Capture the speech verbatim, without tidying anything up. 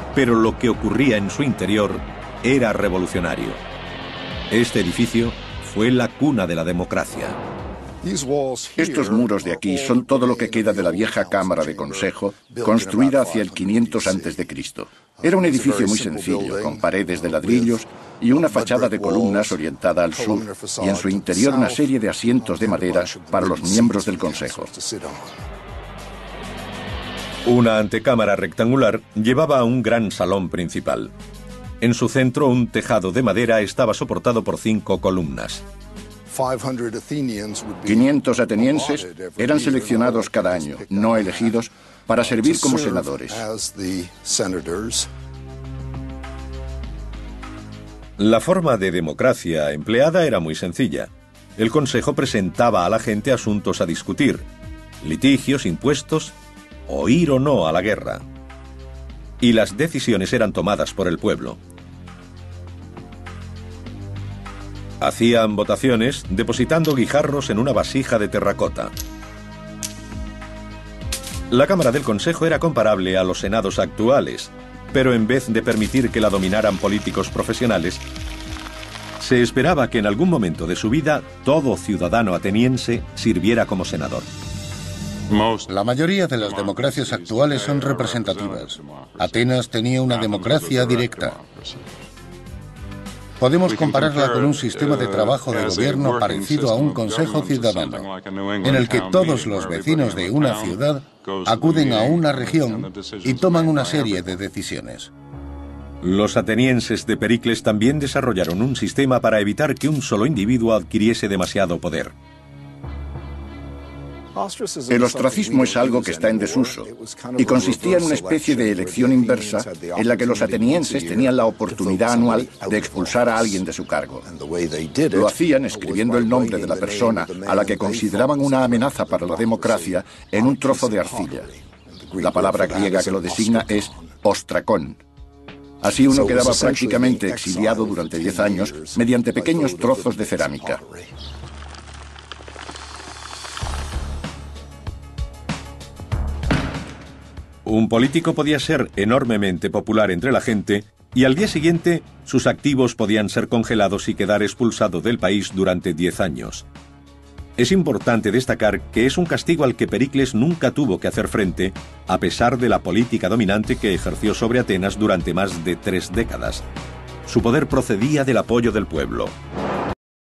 pero lo que ocurría en su interior era revolucionario. Este edificio fue la cuna de la democracia. Estos muros de aquí son todo lo que queda de la vieja Cámara de Consejo, construida hacia el quinientos antes de Cristo. Era un edificio muy sencillo, con paredes de ladrillos y una fachada de columnas orientada al sur, y en su interior una serie de asientos de madera para los miembros del Consejo. Una antecámara rectangular llevaba a un gran salón principal. En su centro, un tejado de madera estaba soportado por cinco columnas. quinientos atenienses eran seleccionados cada año, no elegidos, para servir como senadores. La forma de democracia empleada era muy sencilla. El Consejo presentaba a la gente asuntos a discutir, litigios, impuestos, o ir o no a la guerra. Y las decisiones eran tomadas por el pueblo. Hacían votaciones depositando guijarros en una vasija de terracota. La Cámara del Consejo era comparable a los senados actuales, pero en vez de permitir que la dominaran políticos profesionales, se esperaba que en algún momento de su vida todo ciudadano ateniense sirviera como senador. La mayoría de las democracias actuales son representativas. Atenas tenía una democracia directa. Podemos compararla con un sistema de trabajo de gobierno parecido a un consejo ciudadano, en el que todos los vecinos de una ciudad acuden a una región y toman una serie de decisiones. Los atenienses de Pericles también desarrollaron un sistema para evitar que un solo individuo adquiriese demasiado poder. El ostracismo es algo que está en desuso y consistía en una especie de elección inversa en la que los atenienses tenían la oportunidad anual de expulsar a alguien de su cargo. Lo hacían escribiendo el nombre de la persona a la que consideraban una amenaza para la democracia en un trozo de arcilla. La palabra griega que lo designa es ostrakón. Así uno quedaba prácticamente exiliado durante diez años mediante pequeños trozos de cerámica. Un político podía ser enormemente popular entre la gente y al día siguiente sus activos podían ser congelados y quedar expulsado del país durante diez años. Es importante destacar que es un castigo al que Pericles nunca tuvo que hacer frente, a pesar de la política dominante que ejerció sobre Atenas durante más de tres décadas. Su poder procedía del apoyo del pueblo.